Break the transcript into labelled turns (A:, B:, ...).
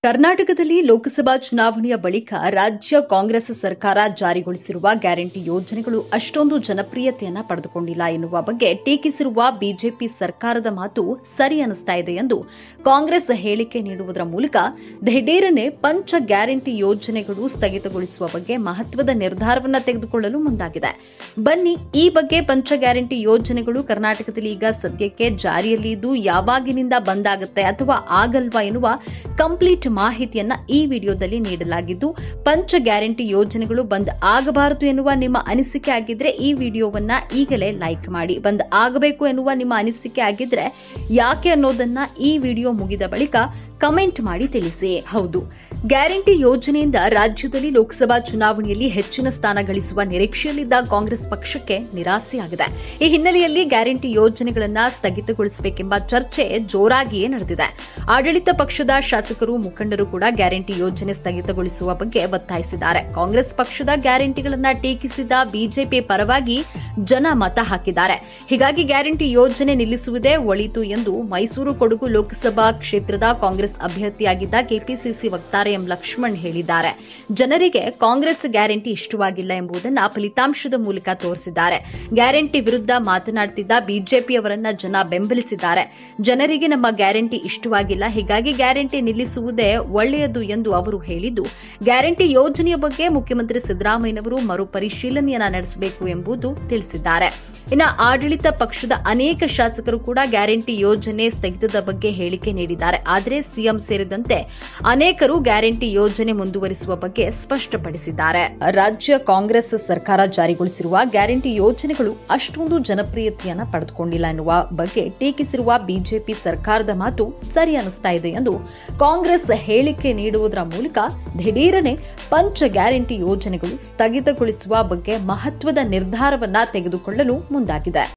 A: ಕರ್ನಾಟಕದಲ್ಲಿ ಲೋಕಸಭಾ ಚುನಾವಣೆಯ ಬಳಿಕ ರಾಜ್ಯ ಕಾಂಗ್ರೆಸ್ ಸರ್ಕಾರ ಜಾರಿಗೊಳಿಸಿರುವ ಗ್ಯಾರಂಟಿ ಯೋಜನೆಗಳು ಅಷ್ಟೊಂದು ಜನಪ್ರಿಯತೆಯನ್ನು ಪಡೆದುಕೊಂಡಿಲ್ಲ ಎನ್ನುವ ಬಗ್ಗೆ ಟೀಕಿಸಿರುವ ಬಿಜೆಪಿ ಸರ್ಕಾರದ ಮಾತು ಸರಿ ಅನಿಸ್ತಾ ಇದೆ ಎಂದು ಕಾಂಗ್ರೆಸ್ ಹೇಳಿಕೆ ನೀಡುವುದರ ಮೂಲಕ ದಿಢೀರನೆ ಪಂಚ ಗ್ಯಾರಂಟಿ ಯೋಜನೆಗಳು ಸ್ಥಗಿತಗೊಳಿಸುವ ಬಗ್ಗೆ ಮಹತ್ವದ ನಿರ್ಧಾರವನ್ನು ತೆಗೆದುಕೊಳ್ಳಲು ಮುಂದಾಗಿದೆ. ಬನ್ನಿ, ಈ ಬಗ್ಗೆ ಪಂಚ ಗ್ಯಾರಂಟಿ ಯೋಜನೆಗಳು ಕರ್ನಾಟಕದಲ್ಲಿ ಈಗ ಸದ್ಯಕ್ಕೆ ಜಾರಿಯಲ್ಲಿ ಇದ್ದು ಯಾವಾಗಿನಿಂದ ಬಂದ್ ಆಗುತ್ತೆ ಅಥವಾ ಆಗಲ್ವಾ ಎನ್ನುವ ಕಂಪ್ಲೀಟ್ ಮಾಹಿತಿಯನ್ನ ಈ ವಿಡಿಯೋದಲ್ಲಿ ನೀಡಲಾಗಿದ್ದು, ಪಂಚ ಗ್ಯಾರಂಟಿ ಯೋಜನೆಗಳು ಬಂದ್ ಆಗಬಾರದು ಎನ್ನುವ ನಿಮ್ಮ ಅನಿಸಿಕೆ ಆಗಿದ್ರೆ ಈ ವಿಡಿಯೋವನ್ನ ಈಗಲೇ ಲೈಕ್ ಮಾಡಿ. ಬಂದ್ ಆಗಬೇಕು ಎನ್ನುವ ನಿಮ್ಮ ಅನಿಸಿಕೆ ಆಗಿದ್ರೆ ಯಾಕೆ ಅನ್ನೋದನ್ನ ಈ ವಿಡಿಯೋ ಮುಗಿದ ಬಳಿಕ ಕಮೆಂಟ್ ಮಾಡಿ ತಿಳಿಸಿ. ಹೌದು, ಗ್ಯಾರಂಟಿ ಯೋಜನೆಯಿಂದ ರಾಜ್ಯದಲ್ಲಿ ಲೋಕಸಭಾ ಚುನಾವಣೆಯಲ್ಲಿ ಹೆಚ್ಚಿನ ಸ್ಥಾನ ಗಳಿಸುವ ನಿರೀಕ್ಷೆಯಲ್ಲಿದ್ದ ಕಾಂಗ್ರೆಸ್ ಪಕ್ಷಕ್ಕೆ ನಿರಾಸೆಯಾಗಿದೆ. ಈ ಹಿನ್ನೆಲೆಯಲ್ಲಿ ಗ್ಯಾರಂಟಿ ಯೋಜನೆಗಳನ್ನು ಸ್ಥಗಿತಗೊಳಿಸಬೇಕೆಂಬ ಚರ್ಚೆ ಜೋರಾಗಿಯೇ ನಡೆದಿದೆ. ಆಡಳಿತ ಪಕ್ಷದ ಶಾಸಕರು, ಮುಖಂಡರು ಕೂಡ ಗ್ಯಾರಂಟಿ ಯೋಜನೆ ಸ್ಥಗಿತಗೊಳಿಸುವ ಬಗ್ಗೆ ಒತ್ತಾಯಿಸಿದ್ದಾರೆ. ಕಾಂಗ್ರೆಸ್ ಪಕ್ಷದ ಗ್ಯಾರಂಟಿಗಳನ್ನು ಟೀಕಿಸಿದ ಬಿಜೆಪಿ ಪರವಾಗಿ ಜನ ಮತ ಹಾಕಿದ್ದಾರೆ. ಹೀಗಾಗಿ ಗ್ಯಾರಂಟಿ ಯೋಜನೆ ನಿಲ್ಲಿಸುವುದೇ ಒಳಿತು ಎಂದು ಮೈಸೂರು ಕೊಡಗು ಲೋಕಸಭಾ ಕ್ಷೇತ್ರದ ಕಾಂಗ್ರೆಸ್ ಅಭ್ಯರ್ಥಿಯಾಗಿದ್ದ ಕೆಪಿಸಿಸಿ ವಕ್ತಾರ ಎಂ ಲಕ್ಷ್ಮಣ್ ಹೇಳಿದ್ದಾರೆ. ಜನರಿಗೆ ಕಾಂಗ್ರೆಸ್ ಗ್ಯಾರಂಟಿ ಇಷ್ಟವಾಗಿಲ್ಲ ಎಂಬುದನ್ನು ಫಲಿತಾಂಶದ ಮೂಲಕ ತೋರಿಸಿದ್ದಾರೆ. ಗ್ಯಾರಂಟಿ ವಿರುದ್ಧ ಮಾತನಾಡುತ್ತಿದ್ದ ಬಿಜೆಪಿಯವರನ್ನ ಜನ ಬೆಂಬಲಿಸಿದ್ದಾರೆ. ಜನರಿಗೆ ನಮ್ಮ ಗ್ಯಾರಂಟಿ ಇಷ್ಟವಾಗಿಲ್ಲ, ಹೀಗಾಗಿ ಗ್ಯಾರಂಟಿ ನಿಲ್ಲಿಸುವುದೇ ಒಳ್ಳೆಯದು ಎಂದು ಅವರು ಹೇಳಿದ್ದು, ಗ್ಯಾರಂಟಿ ಯೋಜನೆಯ ಬಗ್ಗೆ ಮುಖ್ಯಮಂತ್ರಿ ಸಿದ್ದರಾಮಯ್ಯನವರು ಮರುಪರಿಶೀಲನೆಯನ್ನ ನಡೆಸಬೇಕು ಎಂಬುದು ತಿಳಿಸಿದ್ದಾರೆ. ಇನ್ನು ಆಡಳಿತ ಪಕ್ಷದ ಅನೇಕ ಶಾಸಕರು ಕೂಡ ಗ್ಯಾರಂಟಿ ಯೋಜನೆ ಸ್ಥಗಿತದ ಬಗ್ಗೆ ಹೇಳಿಕೆ ನೀಡಿದ್ದಾರೆ. ಆದರೆ ಸಿಎಂ ಸೇರಿದಂತೆ ಅನೇಕರು ಗ್ಯಾರಂಟಿ ಯೋಜನೆ ಮುಂದುವರಿಸುವ ಬಗ್ಗೆ ಸ್ಪಷ್ಟಪಡಿಸಿದ್ದಾರೆ. ರಾಜ್ಯ ಕಾಂಗ್ರೆಸ್ ಸರ್ಕಾರ ಜಾರಿಗೊಳಿಸಿರುವ ಗ್ಯಾರಂಟಿ ಯೋಜನೆಗಳು ಅಷ್ಟೊಂದು ಜನಪ್ರಿಯತೆಯನ್ನು ಪಡೆದುಕೊಂಡಿಲ್ಲ ಎನ್ನುವ ಬಗ್ಗೆ ಟೀಕಿಸಿರುವ ಬಿಜೆಪಿ ಸರ್ಕಾರದ ಮಾತು ಸರಿ ಅನಿಸ್ತಾ ಇದೆ ಎಂದು ಕಾಂಗ್ರೆಸ್ ಹೇಳಿಕೆ ನೀಡುವುದರ ಮೂಲಕ ದಿಢೀರನೆ ಪಂಚ ಗ್ಯಾರಂಟಿ ಯೋಜನೆಗಳು ಸ್ಥಗಿತಗೊಳಿಸುವ ಬಗ್ಗೆ ಮಹತ್ವದ ನಿರ್ಧಾರವನ್ನ ತೆಗೆದುಕೊಳ್ಳಲು ಮುಂದಾಗಿದೆ.